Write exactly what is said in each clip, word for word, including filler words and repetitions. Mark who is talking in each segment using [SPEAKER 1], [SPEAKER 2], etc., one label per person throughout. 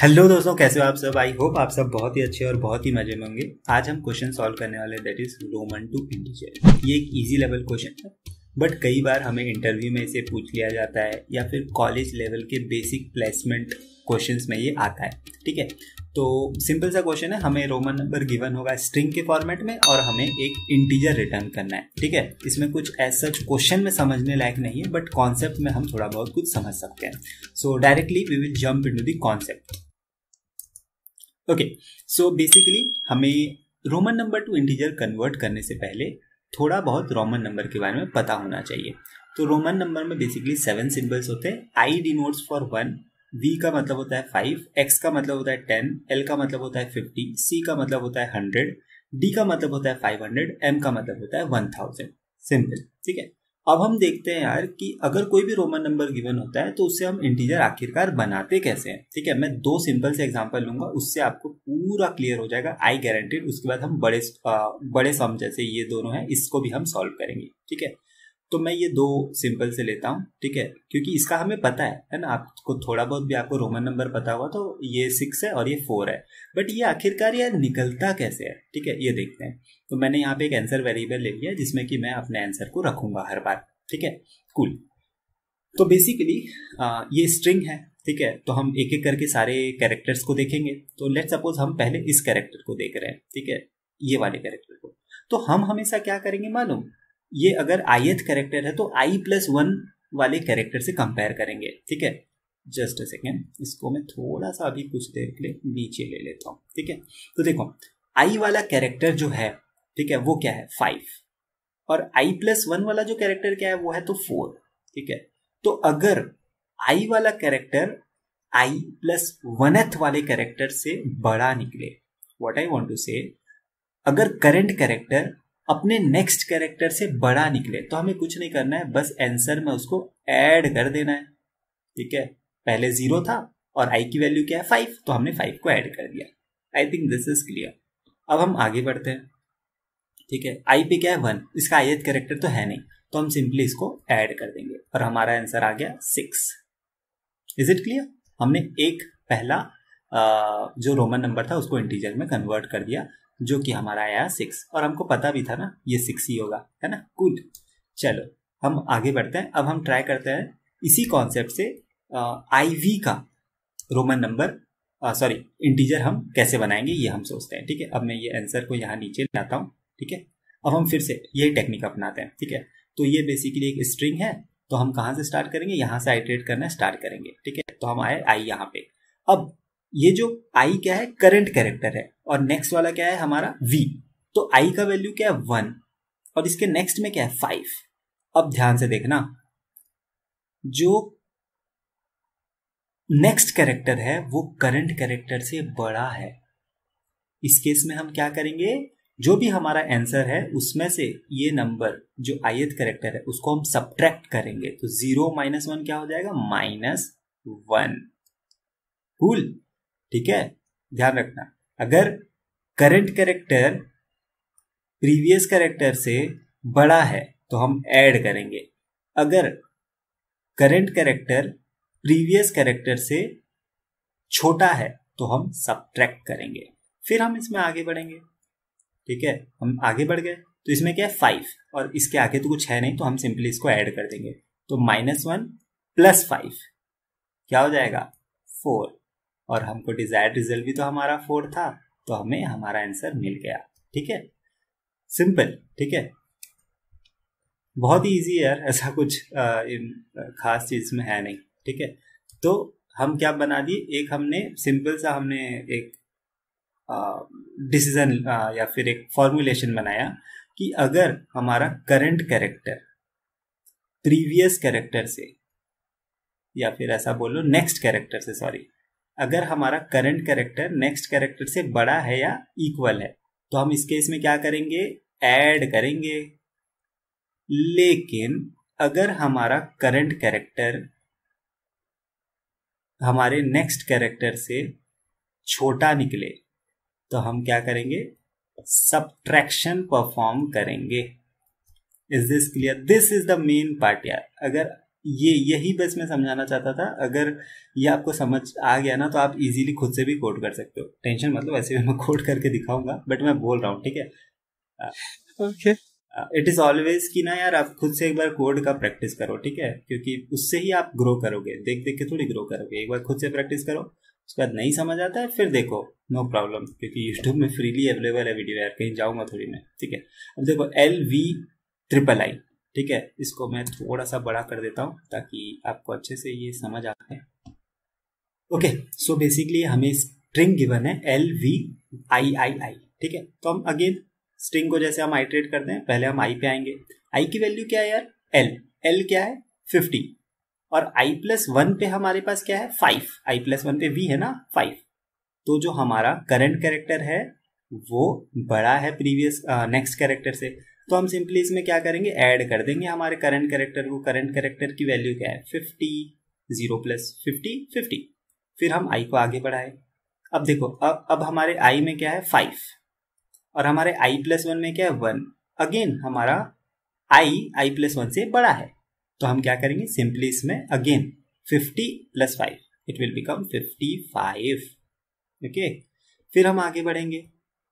[SPEAKER 1] Hello दोस्तों, कैसे हो आप सब। आई होप आप सब बहुत ही अच्छे और बहुत ही मजे में होंगे। आज हम क्वेश्चन सॉल्व करने वाले that is Roman to integer. ये एक इजी लेवल क्वेश्चन है, बट कई बार हमें इंटरव्यू में इसे पूछ लिया जाता है या फिर कॉलेज लेवल के बेसिक प्लेसमेंट क्वेश्चंस में ये आता है। ठीक है, तो सिंपल सा क्वेश्चन है, हमें रोमन नंबर गिवन होगा स्ट्रिंग के फॉर्मेट में और हमें एक इंटीजर रिटर्न करना है। ठीक है, इसमें कुछ एज सच क्वेश्चन में समझने लायक नहीं है, बट कॉन्सेप्ट में हम थोड़ा बहुत कुछ समझ सकते हैं। So directly we will jump into the concept. Okay, so basically हमें Roman number to integer convert करने से पहले थोड़ा बहुत रोमन नंबर के बारे में पता होना चाहिए। तो रोमन नंबर में बेसिकली सेवन सिंबल्स होते हैं। I denotes for one, V का मतलब होता है फाइव, एक्स का मतलब होता है टेन, एल का मतलब होता है फिफ्टी, सी का मतलब होता है हंड्रेड, डी का मतलब होता है फाइव हंड्रेड, एम का मतलब होता है वन थाउजेंड। सिंपल। ठीक है, अब हम देखते हैं यार कि अगर कोई भी रोमन नंबर गिवन होता है तो उससे हम इंटीजर आखिरकार बनाते कैसे हैं। ठीक है, मैं दो सिंपल से एग्जांपल लूंगा, उससे आपको पूरा क्लियर हो जाएगा, आई गारंटीड। उसके बाद हम बड़े आ, बड़े सम जैसे ये दोनों हैं, इसको भी हम सॉल्व करेंगे। ठीक है, तो मैं ये दो सिंपल से लेता हूँ। ठीक है, क्योंकि इसका हमें पता है है ना, आपको थोड़ा बहुत भी आपको रोमन नंबर पता होगा तो ये सिक्स है और ये फोर है, बट ये आखिरकार यार निकलता कैसे है। ठीक है, ये देखते हैं। तो मैंने यहाँ पे एक आंसर वेरिएबल ले लिया जिसमें कि मैं अपने आंसर को रखूंगा हर बार। ठीक है, कूल। तो बेसिकली ये स्ट्रिंग है। ठीक है, तो हम एक एक करके सारे कैरेक्टर्स को देखेंगे। तो लेट सपोज हम पहले इस कैरेक्टर को देख रहे हैं। ठीक है, ये वाले कैरेक्टर को। तो हम हमेशा क्या करेंगे मालूम, ये अगर आईएथ कैरेक्टर है तो आई प्लस वन वाले कैरेक्टर से कंपेयर करेंगे। ठीक है, जस्ट अ सेकेंड, इसको मैं थोड़ा सा अभी कुछ देर के लिए नीचे ले लेता हूँ। ठीक है, तो देखो आई वाला कैरेक्टर जो है, ठीक है, वो क्या है फाइव, और आई प्लस वन वाला जो कैरेक्टर क्या है वो है तो फोर। ठीक है, तो अगर आई वाला कैरेक्टर आई प्लस वनथ वाले कैरेक्टर से बड़ा निकले, what I want to say, अगर करंट कैरेक्टर अपने नेक्स्ट कैरेक्टर से बड़ा निकले तो हमें कुछ नहीं करना है, बस आंसर में उसको ऐड कर देना है। ठीक है, पहले जीरो था और आई की वैल्यू क्या है फाइव, तो हमने फाइव को ऐड कर दिया। I think this is clear. अब हम आगे बढ़ते हैं। ठीक है, आई पे क्या है वन, इसका आईएथ कैरेक्टर तो है नहीं, तो हम सिंपली इसको ऐड कर देंगे और हमारा आंसर आ गया सिक्स। Is it clear? हमने एक पहला जो रोमन नंबर था उसको इंटीजर में कन्वर्ट कर दिया, जो कि हमारा आया सिक्स, और हमको पता भी था ना ये सिक्स ही होगा, है ना। कूल, चलो हम आगे बढ़ते हैं। अब हम ट्राई करते हैं इसी कॉन्सेप्ट से आई वी का रोमन नंबर सॉरी इंटीजर हम कैसे बनाएंगे, ये हम सोचते हैं। ठीक है, अब मैं ये आंसर को यहाँ नीचे लाता हूँ। ठीक है, अब हम फिर से यही टेक्निक अपनाते हैं। ठीक है, तो ये बेसिकली एक स्ट्रिंग है, तो हम कहाँ से स्टार्ट करेंगे, यहाँ से आइटरेट करना स्टार्ट करेंगे। ठीक है, तो हम आए आई यहाँ पे। अब ये जो आई क्या है करंट कैरेक्टर है, और नेक्स्ट वाला क्या है हमारा वी, तो आई का वैल्यू क्या है वन और इसके नेक्स्ट में क्या है फाइव। अब ध्यान से देखना, जो नेक्स्ट कैरेक्टर है वो करंट कैरेक्टर से बड़ा है। इस केस में हम क्या करेंगे, जो भी हमारा आंसर है उसमें से ये नंबर जो आईएथ कैरेक्टर है उसको हम सब्ट्रैक्ट करेंगे, तो जीरो माइनस वन क्या हो जाएगा माइनस वन। कूल, ठीक है, ध्यान रखना, अगर करंट कैरेक्टर प्रीवियस कैरेक्टर से बड़ा है तो हम ऐड करेंगे, अगर करंट कैरेक्टर प्रीवियस कैरेक्टर से छोटा है तो हम सब्ट्रैक्ट करेंगे। फिर हम इसमें आगे बढ़ेंगे। ठीक है, हम आगे बढ़ गए, तो इसमें क्या है फाइव और इसके आगे तो कुछ है नहीं, तो हम सिंपली इसको ऐड कर देंगे, तो माइनस वन प्लस फाइव क्या हो जाएगा फोर, और हमको डिजायर्ड रिजल्ट भी तो हमारा फोर था, तो हमें हमारा आंसर मिल गया। ठीक है, सिंपल। ठीक है, बहुत ही इजी है यार, ऐसा कुछ आ, इन खास चीज में है नहीं। ठीक है, तो हम क्या बना दिए, एक हमने सिंपल सा हमने एक डिसीजन uh, या फिर एक फॉर्मुलेशन बनाया कि अगर हमारा करंट कैरेक्टर प्रीवियस कैरेक्टर से, या फिर ऐसा बोलो नेक्स्ट कैरेक्टर से, सॉरी, अगर हमारा करंट कैरेक्टर नेक्स्ट कैरेक्टर से बड़ा है या इक्वल है तो हम इस केस में क्या करेंगे, ऐड करेंगे। लेकिन अगर हमारा करंट कैरेक्टर हमारे नेक्स्ट कैरेक्टर से छोटा निकले तो हम क्या करेंगे, सब्ट्रैक्शन परफॉर्म करेंगे। Is this clear? This is the main part यार। अगर ये यही बस मैं समझाना चाहता था। अगर ये आपको समझ आ गया ना तो आप इजीली खुद से भी कोड कर सकते हो, टेंशन मतलब ऐसे भी मैं कोड करके दिखाऊंगा, बट मैं बोल रहा हूँ, ठीक है।
[SPEAKER 2] ओके,
[SPEAKER 1] इट इज ऑलवेज कि ना यार आप खुद से एक बार कोड का प्रैक्टिस करो, ठीक है, क्योंकि उससे ही आप ग्रो करोगे, देख देख के थोड़ी ग्रो करोगे। एक बार खुद से प्रैक्टिस करो, उसके बाद नहीं समझ आता है फिर देखो, नो प्रॉब्लम, क्योंकि यूट्यूब में फ्रीली अवेलेबल है वीडियो, यार कहीं जाऊंगा थोड़ी मैं, ठीक है। अब देखो एल वी ट्रिपल आई, ठीक है, इसको मैं थोड़ा सा बड़ा कर देता हूँ ताकि आपको अच्छे से ये समझ आ जाए। ओके, सो बेसिकली हमें स्ट्रिंग गिवन है L V I I I, ठीक है। तो हम अगेन स्ट्रिंग को जैसे हम आइटरेट करते हैं, पहले हम आई पे आएंगे। आई की वैल्यू क्या है यार, एल, एल क्या है फिफ्टी, और आई प्लस वन पे हमारे पास क्या है फाइव, आई प्लस वन पे वी है ना फाइव। तो जो हमारा करंट कैरेक्टर है वो बड़ा है प्रीवियस नेक्स्ट कैरेक्टर से, तो हम सिंपली इसमें क्या करेंगे, ऐड कर देंगे हमारे करंट कैरेक्टर को। करंट कैरेक्टर की वैल्यू क्या है fifty, zero plus fifty fifty. फिर हम आई को आगे बढ़ाए। अब देखो अब अब हमारे आई में क्या है फाइव, और हमारे आई प्लस वन में क्या है वन। अगेन हमारा आई आई प्लस वन से बड़ा है, तो हम क्या करेंगे सिंपली इसमें again fifty plus five, it will become fifty five. Okay, फिर हम आगे बढ़ेंगे।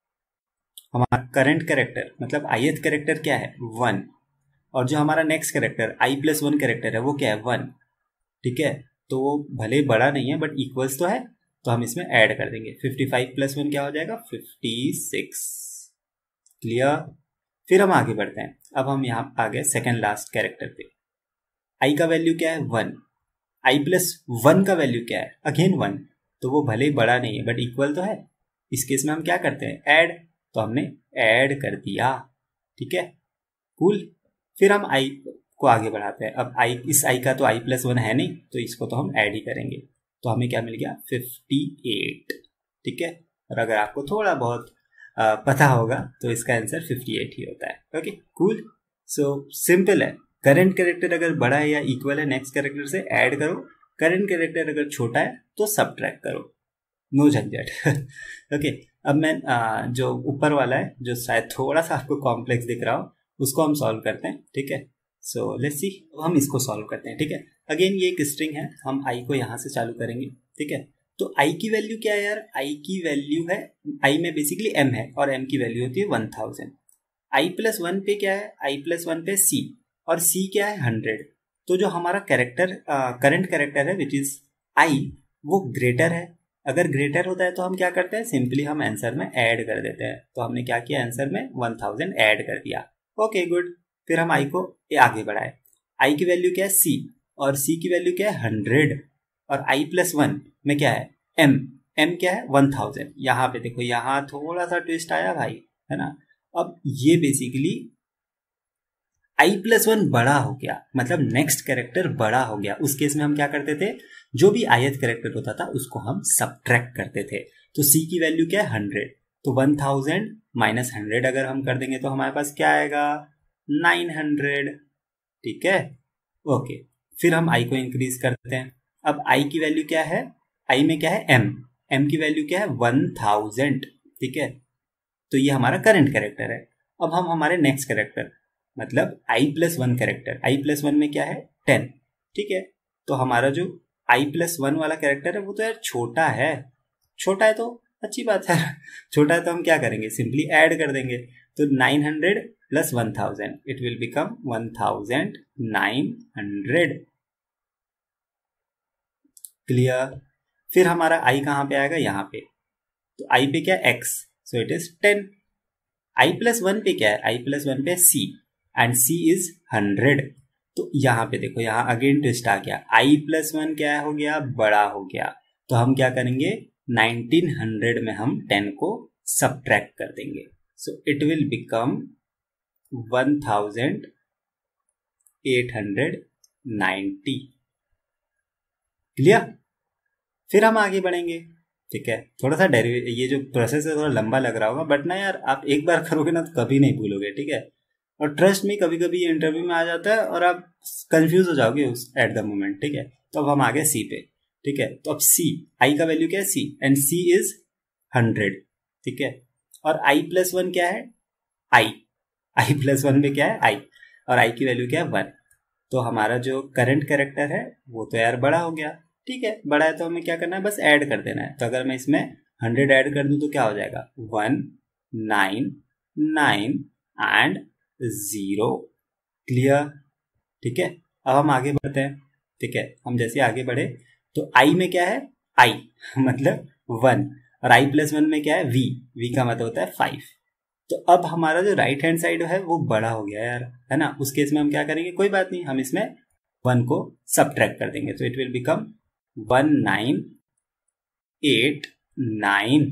[SPEAKER 1] हमारा करंट कैरेक्टर मतलब आईएथ कैरेक्टर क्या है वन, और जो हमारा next character I plus one character है वो क्या है वन, ठीक है। तो वो भले बड़ा नहीं है बट इक्वल्स तो है, तो हम इसमें ऐड कर देंगे। फिफ्टी फाइव प्लस वन क्या हो जाएगा फिफ्टी सिक्स। क्लियर। फिर हम आगे बढ़ते हैं। अब हम यहाँ आ गए सेकेंड लास्ट कैरेक्टर पे। आई का वैल्यू क्या है वन, आई प्लस वन का वैल्यू क्या है अगेन वन, तो वो भले ही बड़ा नहीं है बट इक्वल तो है। इस केस में हम क्या करते हैं ऐड, तो हमने ऐड कर दिया, ठीक है, कूल। फिर हम आई को आगे बढ़ाते हैं। अब आई, इस आई का तो आई प्लस वन है नहीं, तो इसको तो हम ऐड ही करेंगे, तो हमें क्या मिल गया फिफ्टी एट, ठीक है। और अगर आपको थोड़ा बहुत आ, पता होगा तो इसका आंसर फिफ्टी एट ही होता है। ओके कूल, सो सिंपल है। करंट कैरेक्टर अगर बड़ा है या इक्वल है नेक्स्ट कैरेक्टर से ऐड करो, करंट कैरेक्टर अगर छोटा है तो सब्ट्रैक्ट करो, नो झंझट। ओके, अब मैं आ, जो ऊपर वाला है जो शायद थोड़ा सा आपको कॉम्प्लेक्स दिख रहा हो उसको हम सॉल्व करते हैं, ठीक है। सो लेट्स सी, हम इसको सॉल्व करते हैं, ठीक है। अगेन ये एक स्ट्रिंग है, हम आई को यहाँ से चालू करेंगे, ठीक है। तो आई की वैल्यू क्या है यार, आई की वैल्यू है, आई में बेसिकली एम है और एम की वैल्यू होती है one thousand. I plus one पे क्या है, आई प्लस वन पे सी, और सी क्या है हंड्रेड। तो जो हमारा कैरेक्टर करंट कैरेक्टर है विच इज आई, वो ग्रेटर है। अगर ग्रेटर होता है तो हम क्या करते हैं सिंपली हम आंसर में ऐड कर देते हैं। तो हमने क्या किया आंसर में वन थाउजेंड ऐड कर दिया। Okay good. फिर हम आई को आगे बढ़ाए। आई की वैल्यू क्या है सी, और सी की वैल्यू क्या है हंड्रेड, और आई प्लस वन में क्या है एम, एम क्या है वन थाउजेंड। यहाँ पे देखो यहाँ थोड़ा सा ट्विस्ट आया भाई, है ना। अब ये बेसिकली आई प्लस वन बड़ा हो गया, मतलब नेक्स्ट कैरेक्टर बड़ा हो गया। उस केस में हम क्या करते थे, जो भी आयत कैरेक्टर होता था उसको हम सब्ट्रैक्ट करते थे। तो सी की वैल्यू क्या है हंड्रेड, तो वन थाउजेंड माइनस हंड्रेड अगर हम कर देंगे तो हमारे पास क्या आएगा नाइन हंड्रेड, ठीक है। ओके, फिर हम आई को इंक्रीज करते हैं। अब आई की वैल्यू क्या है, आई में क्या है एम, एम की वैल्यू क्या है वन थाउजेंड, ठीक है। तो ये हमारा करंट कैरेक्टर है। अब हम हमारे नेक्स्ट कैरेक्टर मतलब I plus one character, I plus one में क्या है टेन, ठीक है। तो हमारा जो आई प्लस वन वाला कैरेक्टर है वो तो यार छोटा है, छोटा है तो अच्छी बात है। छोटा है तो हम क्या करेंगे सिंपली ऐड कर देंगे। तो nine hundred plus one thousand, it will become one thousand nine hundred. Clear. फिर हमारा आई कहाँ पे आएगा यहाँ पे, तो आई पे क्या X, so it is ten. I plus one पे क्या है, आई प्लस वन पे C, and C is hundred. तो यहाँ पे देखो यहाँ अगेन ट्विस्ट आ गया, आई प्लस वन क्या हो गया बड़ा हो गया। तो हम क्या करेंगे नाइनटीन हंड्रेड में हम टेन को सब्ट्रैक्ट कर देंगे, so it will become one thousand eight hundred ninety. Clear. फिर हम आगे बढ़ेंगे, ठीक है। थोड़ा सा डेरिवे ये जो प्रोसेस है थोड़ा लंबा लग रहा होगा, बट ना यार आप एक बार करोगे ना तो कभी नहीं भूलोगे, ठीक है। और ट्रस्ट में कभी कभी ये इंटरव्यू में आ जाता है और आप कंफ्यूज हो जाओगे उस एट द मोमेंट, ठीक है। तो अब हम आ गए सी पे, ठीक है। तो अब सी, आई का वैल्यू क्या है C, and C is hundred, ठीक है। और आई प्लस वन क्या है आई, आई प्लस वन में क्या है आई, और आई की वैल्यू क्या है वन। तो हमारा जो करंट कैरेक्टर है वो तो यार बड़ा हो गया, ठीक है, बड़ा है तो हमें क्या करना है, बस ऐड कर देना है। तो अगर मैं इसमें हंड्रेड ऐड कर दूं तो क्या हो जाएगा, one nine nine and zero. Clear, ठीक है। अब हम आगे बढ़ते हैं, ठीक है। हम जैसे आगे बढ़े तो आई में क्या है, आई मतलब वन, और आई प्लस वन में क्या है, वी, वी का मतलब होता है फाइव। तो अब हमारा जो राइट हैंड साइड है वो बड़ा हो गया यार, है ना। उस केस में हम क्या करेंगे, कोई बात नहीं, हम इसमें वन को सब्ट्रैक्ट कर देंगे, तो it will become one nine eight nine.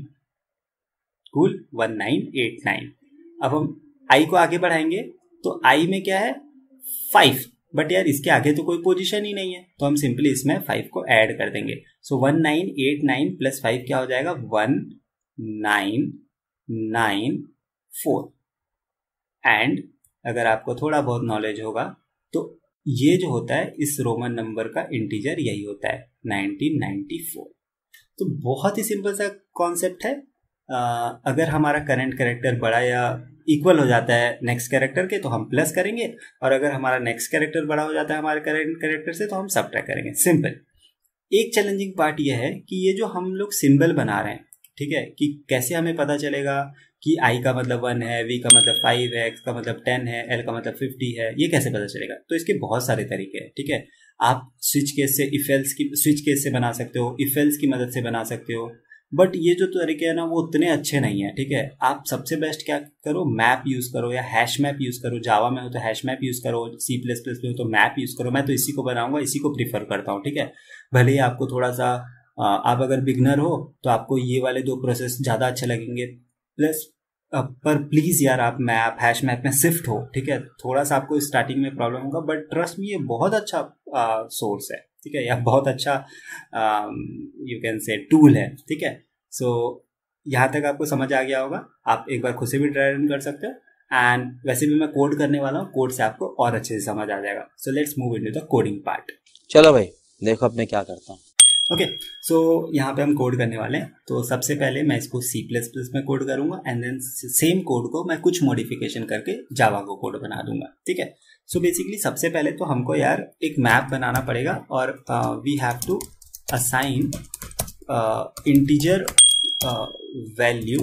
[SPEAKER 1] Cool, one nine eight nine. अब हम आई को आगे बढ़ाएंगे तो आई में क्या है, फाइव, बट यार इसके आगे तो कोई पोजीशन ही नहीं है, तो हम सिंपली इसमें फाइव को ऐड कर देंगे। So one nine eight nine plus five क्या हो जाएगा, one nine nine four. And अगर आपको थोड़ा बहुत नॉलेज होगा तो ये जो होता है इस रोमन नंबर का इंटीजर यही होता है, नाइनटीन नाइंटी फोर। तो बहुत ही सिंपल सा कॉन्सेप्ट है। आ, अगर हमारा करंट कैरेक्टर बड़ा या इक्वल हो जाता है नेक्स्ट कैरेक्टर के तो हम प्लस करेंगे, और अगर हमारा नेक्स्ट कैरेक्टर बड़ा हो जाता है हमारे करंट कैरेक्टर से तो हम सबट्रैक्ट करेंगे। सिंपल। एक चैलेंजिंग पार्ट यह है कि ये जो हम लोग सिंबल बना रहे हैं, ठीक है, कि कैसे हमें पता चलेगा कि आई का मतलब वन है, वी का मतलब फाइव है, एक्स का मतलब टेन है, एल का मतलब फिफ्टी है, ये कैसे पता चलेगा। तो इसके बहुत सारे तरीके हैं, ठीक है। आप स्विच केस से इफ एल्स की स्विच केस से बना सकते हो, इफ एल्स की मदद से बना सकते हो, बट ये जो तरीके हैं ना वो उतने अच्छे नहीं है, ठीक है। आप सबसे बेस्ट क्या करो, मैप यूज करो या हैश मैप यूज करो। जावा में हो तो हैश मैप यूज करो, सी प्लस प्लस में हो तो मैप यूज करो। मैं तो इसी को बनाऊंगा, इसी को प्रीफर करता हूँ, ठीक है। भले ही आपको थोड़ा सा, आप अगर बिगनर हो तो आपको ये वाले दो प्रोसेस ज्यादा अच्छे लगेंगे, प्लस पर प्लीज यार आप मैप हैश मैप में शिफ्ट हो, ठीक है। थोड़ा सा आपको स्टार्टिंग में प्रॉब्लम होगा, बट ट्रस्ट मी ये बहुत अच्छा सोर्स है, ठीक है, या बहुत अच्छा यू कैन से टूल है, ठीक है। सो so, यहाँ तक आपको समझ आ गया होगा, आप एक बार खुद से भी ट्राई रन कर सकते हो। एंड वैसे भी मैं कोड करने वाला हूँ, कोड से आपको और अच्छे से समझ आ जाएगा। So let's move into the coding part.
[SPEAKER 2] चलो भाई देखो अब मैं क्या करता हूँ।
[SPEAKER 1] ओके, सो यहाँ पे हम कोड करने वाले हैं। तो सबसे पहले मैं इसको सी प्लस प्लस में कोड करूंगा, एंड देन सेम कोड को मैं कुछ मॉडिफिकेशन करके जावा को कोड बना दूंगा, ठीक है। सो बेसिकली सबसे पहले तो हमको यार एक मैप बनाना पड़ेगा, और we have to assign integer value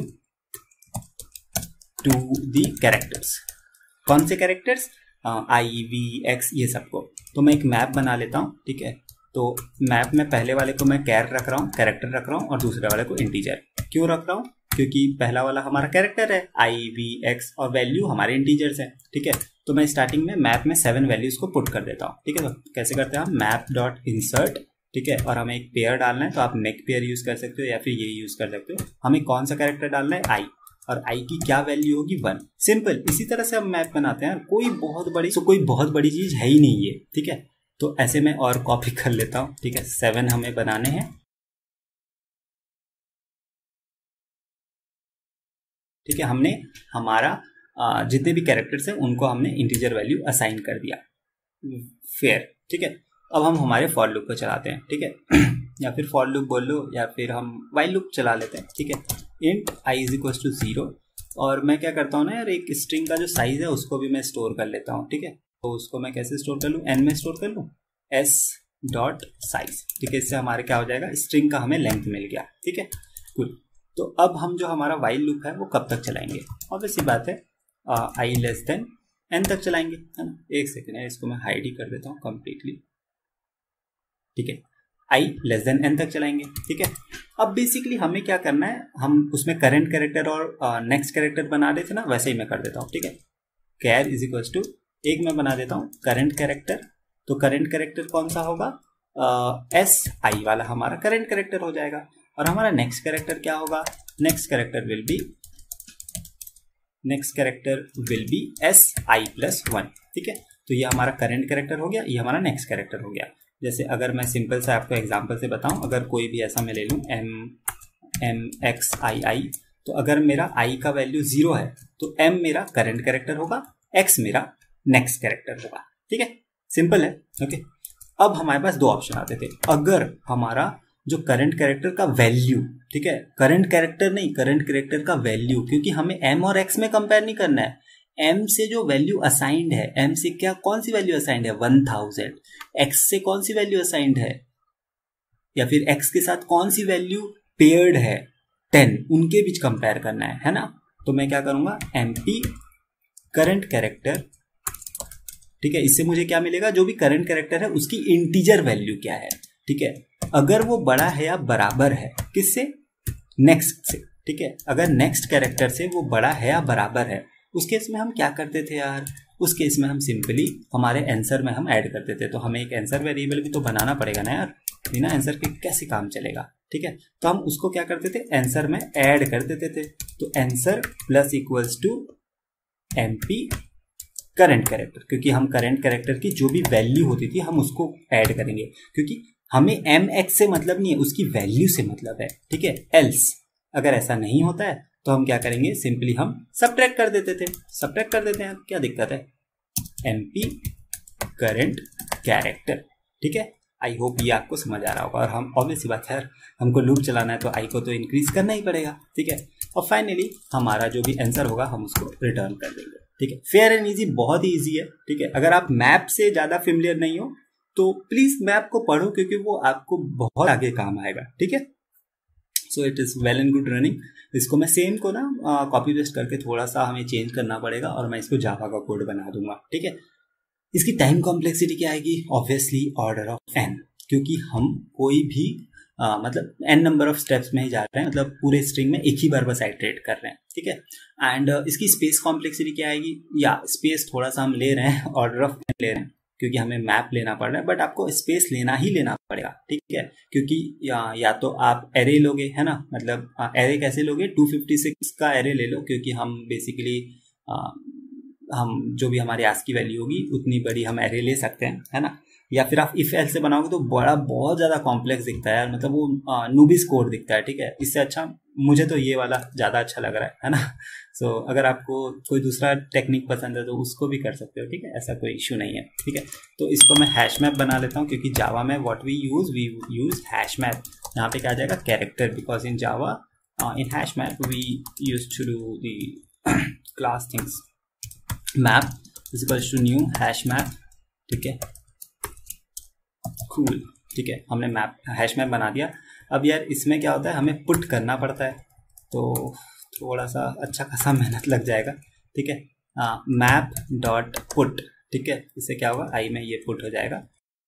[SPEAKER 1] to the characters. कौन से कैरेक्टर्स, आई वी एक्स ये सबको। तो मैं एक मैप बना लेता हूँ, ठीक है। तो मैप में पहले वाले को मैं कैर रख रहा हूँ, कैरेक्टर रख रहा हूँ, और दूसरे वाले को इंटीजर। क्यों रख रहा हूँ, क्योंकि पहला वाला हमारा कैरेक्टर है, आई वी एक्स, और वैल्यू हमारे इंटीजर्स हैं, ठीक है। तो मैं स्टार्टिंग में मैप में सेवन वैल्यूज को पुट कर देता हूँ, ठीक है। तो कैसे करते हैं हम, मैप डॉट इंसर्ट, ठीक है, और हमें एक पेयर डालना है, तो आप नेक पेयर यूज कर सकते हो या फिर ये यूज कर सकते हो। हमें कौन सा कैरेक्टर डालना है, आई, और आई की क्या वैल्यू होगी, वन। सिंपल, इसी तरह से हम मैप बनाते हैं। कोई बहुत बड़ी so कोई बहुत बड़ी चीज है ही नहीं ये, ठीक है। तो ऐसे में और कॉपी कर लेता हूँ, ठीक है। सेवन हमें बनाने हैं, ठीक है। हमने हमारा जितने भी कैरेक्टर्स हैं उनको हमने इंटीजर वैल्यू असाइन कर दिया, फेयर, ठीक है। अब हम हमारे फॉर लूप को चलाते हैं, ठीक है, या फिर फॉर लूप बोल लो, या फिर हम वाइल लूप चला लेते हैं, ठीक है। Int I is equal to zero, और मैं क्या करता हूँ ना यार, एक स्ट्रिंग का जो साइज है उसको भी मैं स्टोर कर लेता हूँ, ठीक है। तो उसको मैं कैसे स्टोर कर लूँ, एन में स्टोर कर लूँ, एस डॉट साइज, ठीक है। इससे हमारे क्या हो जाएगा, स्ट्रिंग का हमें लेंथ मिल गया, ठीक है, कुल। तो अब हम जो हमारा वाइल लूप है वो कब तक चलाएंगे, ऑब्वियस सी बात है, आई लेस देन एन तक चलाएंगे, है ना। एक सेकेंड है, इसको मैं हाइड ही कर देता हूँ कम्प्लीटली, ठीक है। आई लेस देन एन तक चलाएंगे, ठीक है। अब बेसिकली हमें क्या करना है, हम उसमें करंट कैरेक्टर और नेक्स्ट कैरेक्टर बना रहे थे ना, वैसे ही मैं कर देता हूँ, ठीक है। कैर इज इक्वल टू, एक मैं बना देता हूँ करंट कैरेक्टर। तो करंट कैरेक्टर कौन सा होगा, एस आई वाला हमारा करंट कैरेक्टर हो जाएगा, और हमारा नेक्स्ट कैरेक्टर क्या होगा, next character will be next character will be S I plus one, ठीक है। तो ये हमारा करंट कैरेक्टर हो गया, ये हमारा नेक्स्ट कैरेक्टर हो गया। जैसे अगर मैं सिंपल से आपको एग्जांपल से बताऊं, अगर कोई भी ऐसा मैं ले लूं M M X I I, तो अगर मेरा आई का वैल्यू जीरो है तो एम मेरा करंट कैरेक्टर होगा, एक्स मेरा नेक्स्ट कैरेक्टर होगा, ठीक है। सिंपल है, ओके। अब हमारे पास दो ऑप्शन आते थे। अगर हमारा जो करंट कैरेक्टर का वैल्यू, ठीक है, करंट कैरेक्टर नहीं, करंट कैरेक्टर का वैल्यू, क्योंकि हमें एम और एक्स में कंपेयर नहीं करना है, m से जो वैल्यू असाइंड है, m से क्या कौन सी वैल्यू असाइंड है, वन थाउजेंड, x से कौन सी वैल्यू असाइंड है, या फिर x के साथ कौन सी वैल्यू पेयर्ड है, टेन, उनके बीच कंपेयर करना है है ना। तो मैं क्या करूंगा, mp करंट कैरेक्टर, ठीक है। इससे मुझे क्या मिलेगा, जो भी करंट कैरेक्टर है उसकी इंटीजर वैल्यू क्या है, ठीक है। अगर वो बड़ा है या बराबर है किससे, नेक्स्ट से, ठीक है। अगर नेक्स्ट कैरेक्टर से वो बड़ा है या बराबर है, उस केस में हम क्या करते थे यार, उस केस में हम सिंपली हमारे आंसर में हम ऐड करते थे। तो हमें एक आंसर वेरिएबल भी तो बनाना पड़ेगा ना यार, बिना आंसर के कैसे काम चलेगा, ठीक है। तो हम उसको क्या करते थे, आंसर में ऐड कर देते थे। तो answer plus equals to MP current character, क्योंकि हम करंट कैरेक्टर की जो भी वैल्यू होती थी हम उसको ऐड करेंगे, क्योंकि हमें एम एक्स से मतलब नहीं है, उसकी वैल्यू से मतलब है, ठीक है। एल्स अगर ऐसा नहीं होता है तो हम क्या करेंगे, सिंपली हम सब्ट्रैक्ट कर देते थे, सब्ट्रैक्ट कर देते हैं, क्या दिक्कत है, एमपी करंट कैरेक्टर, ठीक है। आई होप ये आपको समझ आ रहा होगा। और हम ऑब्वियस सी बात है, हमको लूप चलाना है तो आई को तो इंक्रीज करना ही पड़ेगा, ठीक है। और फाइनली हमारा जो भी आंसर होगा हम उसको रिटर्न कर देंगे, ठीक है। फेयर एंड इजी, बहुत ही इजी है, ठीक है। अगर आप मैप से ज़्यादा फेमिलियर नहीं हो तो प्लीज़ मैप को पढ़ो, क्योंकि वो आपको बहुत आगे काम आएगा, ठीक है। So it is well and good running. इसको मैं सेम को ना कॉपी पेस्ट करके थोड़ा सा हमें चेंज करना पड़ेगा और मैं इसको जावा का कोड बना दूंगा, ठीक है। इसकी टाइम कॉम्प्लेक्सिटी क्या आएगी, ऑब्वियसली ऑर्डर ऑफ एन, क्योंकि हम कोई भी आ, मतलब एन नंबर ऑफ स्टेप्स में ही जा रहे हैं, मतलब पूरे स्ट्रिंग में एक ही बार बस आइटरेट कर रहे हैं, ठीक है। एंड uh, इसकी स्पेस कॉम्प्लेक्सिटी क्या आएगी, या स्पेस थोड़ा सा हम ले रहे हैं, ऑर्डर ऑफ एन ले रहे हैं क्योंकि हमें मैप लेना पड़ रहा है, बट आपको स्पेस लेना ही लेना पड़ेगा, ठीक है। क्योंकि या, या तो आप एरे लोगे, है ना, मतलब एरे कैसे लोगे, टू फिफ्टी सिक्स का एरे ले लो, क्योंकि हम बेसिकली हम जो भी हमारी आज की वैल्यू होगी उतनी बड़ी हम एरे ले सकते हैं, है ना। या फिर आप इफ एल्स से बनाओगे तो बड़ा बहुत ज़्यादा कॉम्प्लेक्स दिखता है यार, मतलब वो नूबिस कोड दिखता है, ठीक है। इससे अच्छा मुझे तो ये वाला ज़्यादा अच्छा लग रहा है है ना। सो so, अगर आपको कोई दूसरा टेक्निक पसंद है तो उसको भी कर सकते हो, ठीक है, ऐसा कोई इशू नहीं है, ठीक है। तो इसको मैं हैश मैप बना लेता हूँ, क्योंकि जावा में what we use we use hash map. यहाँ पे क्या आ जाएगा, character, because in Java in hash map we use to do the class things. Map is equals to new hash map, ठीक है, कूल, ठीक है। हमने मैप हैश मैप बना दिया। अब यार इसमें क्या होता है, हमें पुट करना पड़ता है, तो थोड़ा सा अच्छा खासा मेहनत लग जाएगा, ठीक है। मैप डॉट पुट, ठीक है, इससे क्या होगा, आई में ये पुट हो जाएगा।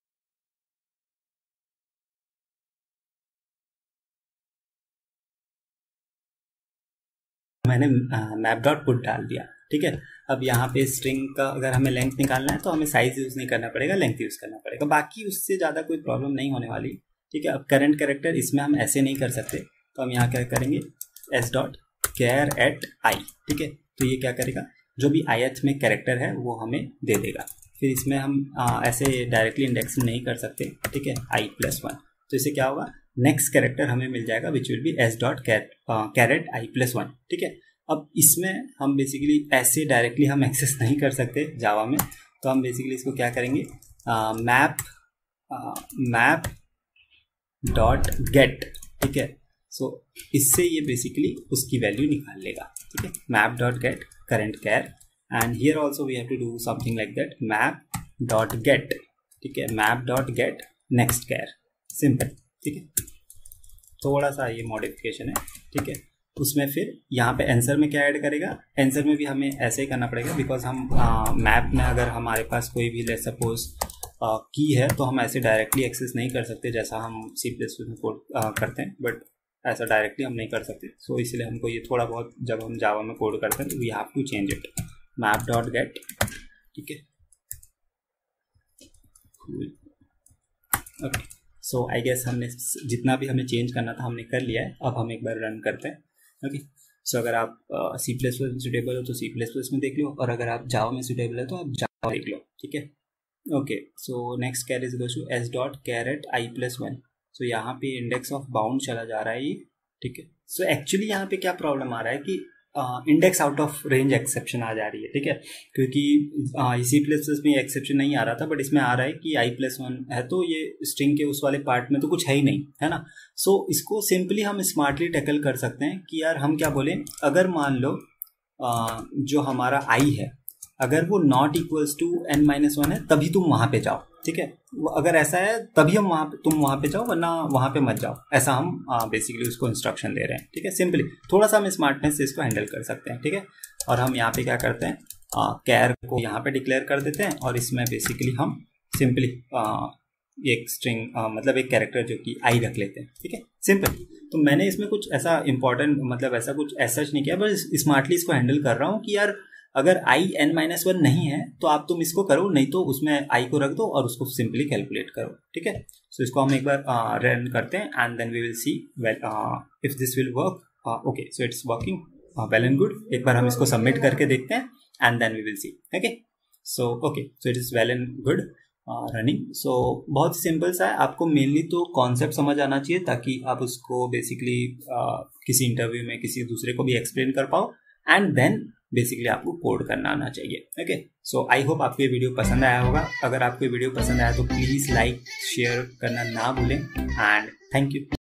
[SPEAKER 1] मैंने मैप डॉट पुट डाल दिया, ठीक है। अब यहाँ पे स्ट्रिंग का अगर हमें लेंथ निकालना है तो हमें साइज यूज़ नहीं करना पड़ेगा, लेंथ यूज़ करना पड़ेगा, बाकी उससे ज़्यादा कोई प्रॉब्लम नहीं होने वाली, ठीक है। अब करंट कैरेक्टर इसमें हम ऐसे नहीं कर सकते, तो हम यहाँ क्या करेंगे, S dot char at I, ठीक है। तो ये क्या करेगा, जो भी आयत में कैरेक्टर है वो हमें दे देगा। फिर इसमें हम आ, ऐसे डायरेक्टली इंडेक्सिंग नहीं कर सकते, ठीक है, आई प्लस वन। तो इससे क्या होगा, नेक्स्ट कैरेक्टर हमें मिल जाएगा which will be S dot char at I plus one, ठीक है। अब इसमें हम बेसिकली ऐसे डायरेक्टली हम एक्सेस नहीं कर सकते जावा में, तो हम बेसिकली इसको क्या करेंगे, मैप मैप डॉट गेट, ठीक है। सो इससे ये बेसिकली उसकी वैल्यू निकाल लेगा, ठीक है, map dot get current char, and here also we have to do something like that, map dot get, ठीक है, map dot get next char, simple, ठीक है। थोड़ा सा ये मॉडिफिकेशन है, ठीक है। उसमें फिर यहाँ पे आंसर में क्या ऐड करेगा, आंसर में भी हमें ऐसे ही करना पड़ेगा, बिकॉज हम मैप में अगर हमारे पास कोई भी लेट्स सपोज की है तो हम ऐसे डायरेक्टली एक्सेस नहीं कर सकते जैसा हम सी प्लस प्लस में कोड करते हैं, बट ऐसा डायरेक्टली हम नहीं कर सकते। सो so, इसलिए हमको ये थोड़ा बहुत जब हम जावा में कोड करते हैं we have to change it, map dot get, ठीक है, ओके। सो आई गेस हमने जितना भी हमें चेंज करना था हमने कर लिया है। अब हम एक बार रन करते हैं, ओके। सो अगर आप सी प्लस प्लस में सुटेबल हो तो सी प्लस प्लस में देख लो, और अगर आप जावा में सुटेबल है तो आप जावा देख लो, ठीक है, okay. So next char is equal to S dot char at I plus one. So यहाँ पे इंडेक्स ऑफ बाउंड चला जा रहा है ये, ठीक है। सो एक्चुअली यहाँ पे क्या प्रॉब्लम आ रहा है कि index out of range exception आ जा रही है, ठीक है, क्योंकि सी प्लस प्लस में एक्सेप्शन नहीं आ रहा था, बट इसमें आ रहा है कि आई प्लस वन है तो ये स्ट्रिंग के उस वाले पार्ट में तो कुछ है ही नहीं, है ना। सो so, इसको सिंपली हम स्मार्टली टैकल कर सकते हैं कि यार हम क्या बोलें, अगर मान लो जो हमारा आई है अगर वो not equals to N minus one है तभी तुम वहाँ पे जाओ, ठीक है। अगर ऐसा है तभी हम वहाँ पे तुम वहाँ पे जाओ, वरना वहाँ पे मत जाओ, ऐसा हम बेसिकली उसको इंस्ट्रक्शन दे रहे हैं, ठीक है। सिंपली थोड़ा सा हम स्मार्टनेस से इसको हैंडल कर सकते हैं, ठीक है। और हम यहाँ पे क्या करते हैं, कैर को यहाँ पे डिक्लेयर कर देते हैं और इसमें बेसिकली हम सिंपली एक स्ट्रिंग मतलब एक कैरेक्टर जो कि आई रख लेते हैं, ठीक है, सिंपल। तो मैंने इसमें कुछ ऐसा इंपॉर्टेंट मतलब ऐसा कुछ ऐसा नहीं किया, बस स्मार्टली इसको हैंडल कर रहा हूँ कि यार अगर आई एन माइनस वन नहीं है तो आप तुम इसको करो, नहीं तो उसमें आई को रख दो और उसको सिंपली कैलकुलेट करो, ठीक है। सो इसको हम एक बार रन uh, करते हैं and then we will see well if this will work. Okay, so it's working well and good. एक बार हम इसको सबमिट करके देखते हैं and then we will see. Okay, so okay, so it is well and good running. So बहुत simple सा है, आपको मेनली तो कॉन्सेप्ट समझ आना चाहिए ताकि आप उसको बेसिकली uh, किसी इंटरव्यू में किसी दूसरे को भी एक्सप्लेन कर पाओ एंड देन बेसिकली आपको कोड करना आना चाहिए। ओके, सो आई होप आपको ये वीडियो पसंद आया होगा। अगर आपको ये वीडियो पसंद आया तो प्लीज़ लाइक शेयर करना ना भूलें एंड थैंक यू।